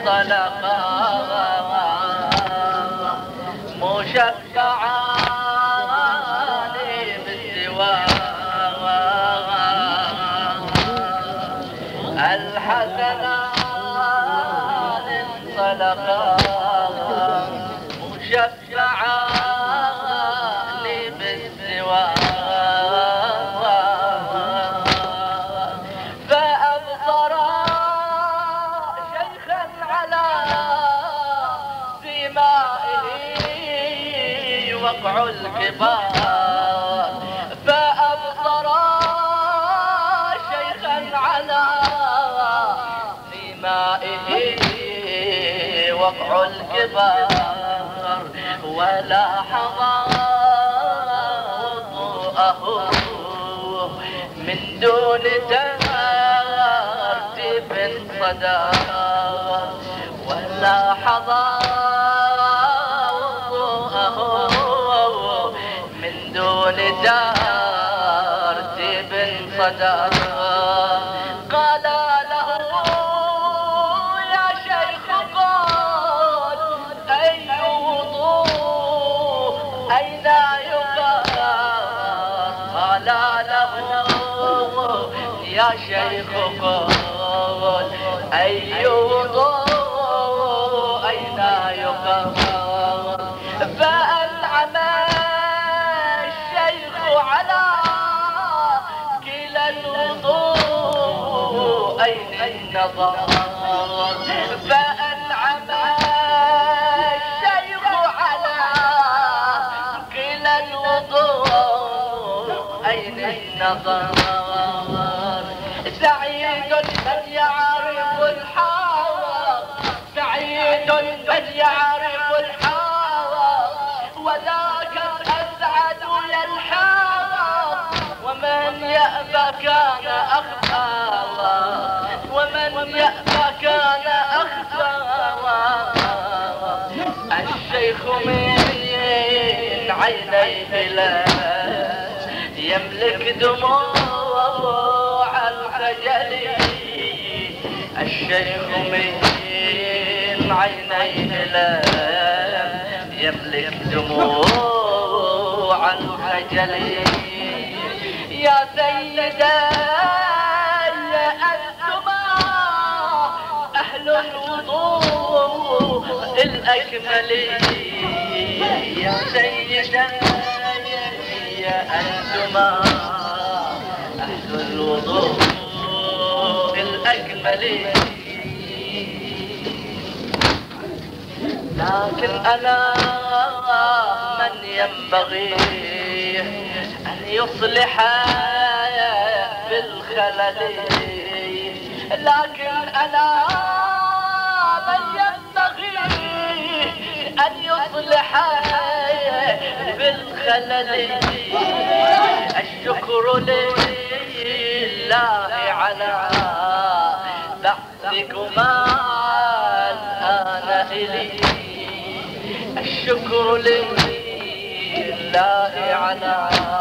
انطلقا مشفعان بالسواه الحسنان انطلقا مشفعان بالسواه وقع الكبار فأبصرا شيخا على سمائه وقع الكبار ولاحظا وضوءه من دون ترتيب صدى ولاحظا لترتيب صدى قال له يا شيخ قل أي وضوء أين يقال قال له يا شيخ قل أي وضوء أين يقال فأنعم على كلا الوضوء أين النظر فأنعم الشيخ على كلا الوضوء أين النظر سعيد من يعرف الحق سعيد من يعرف الحق وذاك الأسعد يلحق ومن يأبى كان أخفى ومن يأبى كان أخفى الشيخ من عينيه لا يملك دموع الخجل الشيخ من عينيه لا يملك دموع الخجل يا سيدي أنتما أهل الوضوء الأكمل يا سيدي أنتما أهل الوضوء الأكمل لكن أنا من ينبغي أن يصلح بالخلل لكن أنا من ينبغي أن يصلح بالخلل الشكر لله على بعثكما الآن إلي الشكر لله على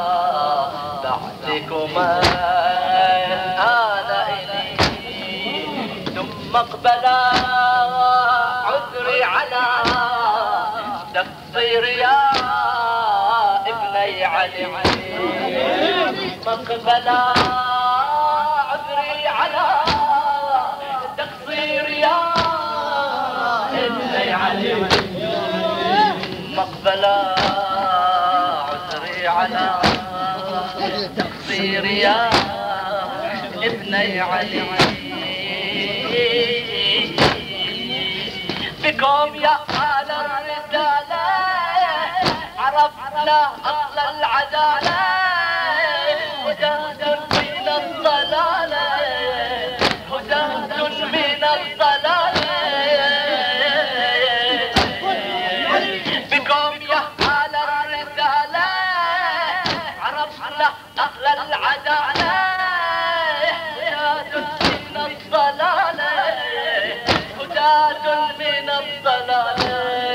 بعثكما الآن إلي ثم اقبلا عذري على تقصير يا ابني علي ثم اقبلا عذري على تقصير يا ابني علي مقبلا عذري على تقصير يا ابني علي بكم يا أهل الرسالة عرفنا أصل العدالة هداة من الضلالة هداة من الضلالة أهل العدالة هداة من الضلالة هداة من الضلالة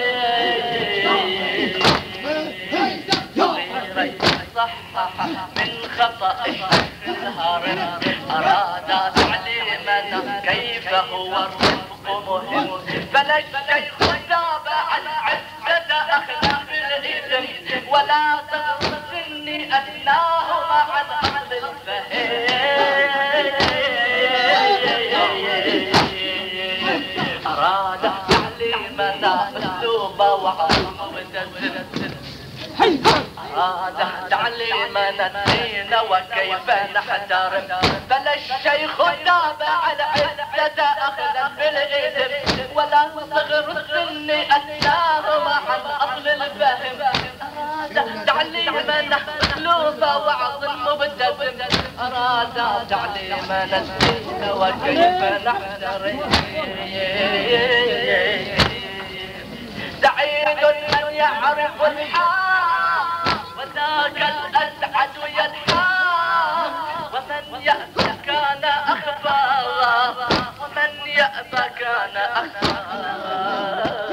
صحح من خطأ الهرم أراد تعليمنا كيف هو الرفق مهم بلا الشيخ تابع العزة أخذ بالإذن ولا تغرسني أدناه مع الأهل الفهيم. أراد تعليمنا أسلوبا وعظم متزن، أراد تعليمنا الدين وكيف نحترم، بل الشيخ تابع العزة أخذا بالإذن ولا صغر السن أتاه مع الأصل الفهم. أراد تعليمنا أسلوبا وعظ مبتسم، أراد تعليمنا الدين وكيف نحترم. سعيد من يعرف الحال وذاك الأسعد يلحى، ومن يأبى كان أخفى، ومن يأبى كان أخفى.